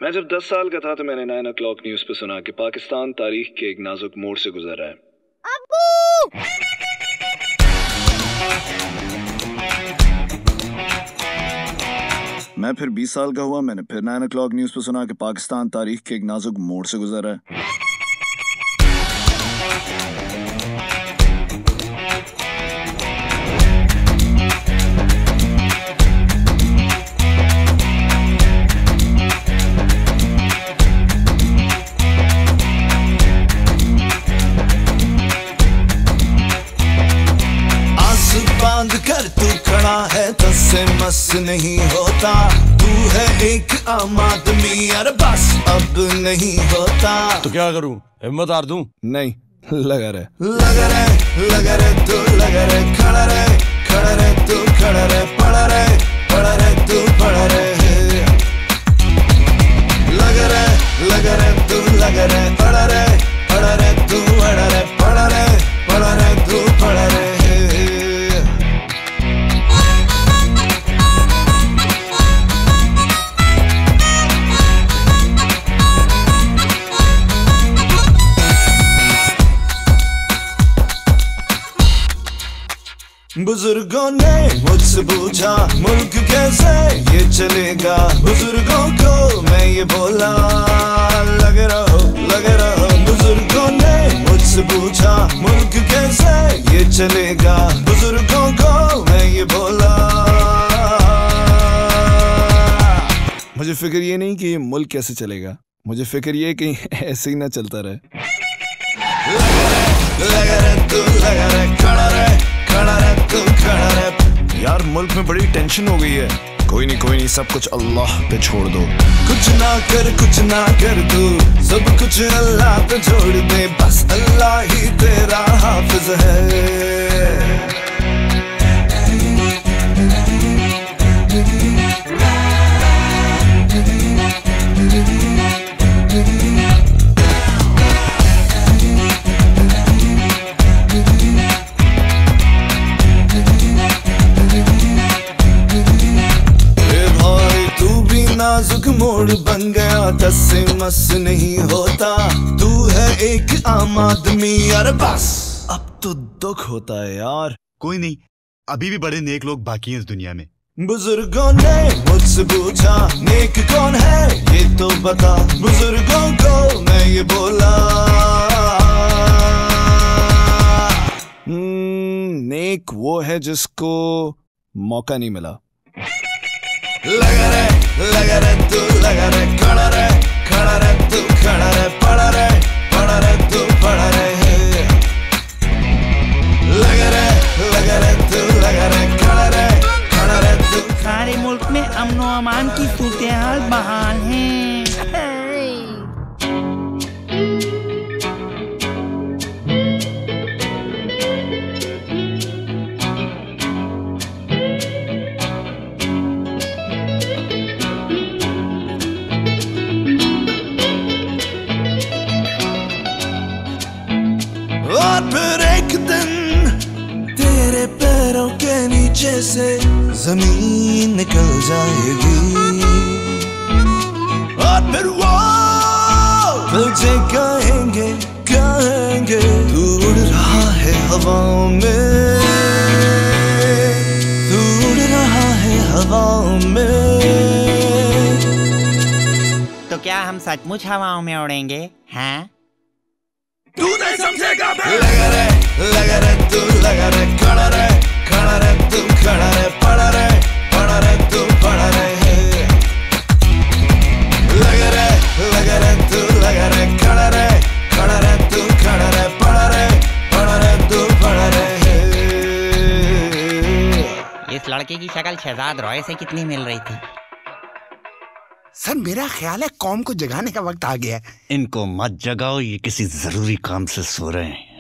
मैं जब 10 साल का था तो मैंने 9 o'clock न्यूज पे सुना कि पाकिस्तान तारीख के एक नाजुक मोड़ से गुजर रहा है। अब्बू! मैं फिर 20 साल का हुआ, मैंने फिर 9 o'clock न्यूज पे सुना कि पाकिस्तान तारीख के एक नाजुक मोड़ से गुजर रहा है। बांध कर तू खड़ा है तस्से मस नहीं होता, तू है एक आम आदमी यार बस अब नहीं होता। तो क्या करूं, हिम्मत हार दूं? नहीं, लगा रहे तू लगा रहे खड़ा रहे तू खड़ा रहे पड़ा रहे तू पड़ा रहे। लगा रहे तू लगा रहे पड़ा रहे तू पड़ा रहे तू पड़ा रहे। बुजुर्गों ने मुझसे पूछा मुल्क कैसे ये चलेगा, बुजुर्गों को मैं ये बोला लगे रहो। बुजुर्गों ने मुझसे पूछा मुल्क कैसे ये चलेगा, बुजुर्गों को मैं ये बोला। मुझे फिक्र ये नहीं कि ये मुल्क कैसे चलेगा, मुझे फिक्र ये कि ऐसे ही ना चलता रहे। लगा रहे खड़ा रहे। यार मुल्क में बड़ी टेंशन हो गई है। कोई नहीं, सब कुछ अल्लाह पे छोड़ दो। कुछ ना कर तू, सब कुछ अल्लाह पे छोड़ दे, बस अल्लाह ही तेरा हाफिज है। नाजुक मोड़ बन गया तस्से मस नहीं होता, तू है एक आम आदमी यार बस अब तो दुख होता है यार। कोई नहीं, अभी भी बड़े नेक लोग बाकी हैं इस दुनिया में। बुजुर्गों ने मुझसे पूछा नेक कौन है ये तो बता, बुजुर्गों को मैं ये बोला। नेक वो है जिसको मौका नहीं मिला। लगा रहे तू लगा रहे खड़ा रहे तू खड़ा रहे पड़ा रहे तू पड़ा रहे। लगा रहे तू लगा रहे खड़ा रहे तू। सारे मुल्क में अमनो अमान की सूरत-ए-हाल बहाल है। और फिर एक दिन तेरे पैरों के नीचे से जमीन निकल जाएगी, और फिर वो तुझे कहेंगे तू उड़ रहा है हवाओं में, तू उड़ रहा है हवाओं में। तो क्या हम सचमुच हवाओं में उड़ेंगे? हैं? तू नहीं समझेगा। लगा रहे तू लगा रहे खड़ा रहे तू खड़ा रहे पड़ा रहे तू पड़ा रहे। लगा रहे तू लगा रहे खड़ा रहे तू खड़ा रहे पड़ा रहे तू पड़ा रहे। इस लड़के की शक्ल शहजाद रॉय से कितनी मिल रही थी। सर मेरा ख्याल है कौम को जगाने का वक्त आ गया है। इनको मत जगाओ, ये किसी जरूरी काम से सो रहे हैं।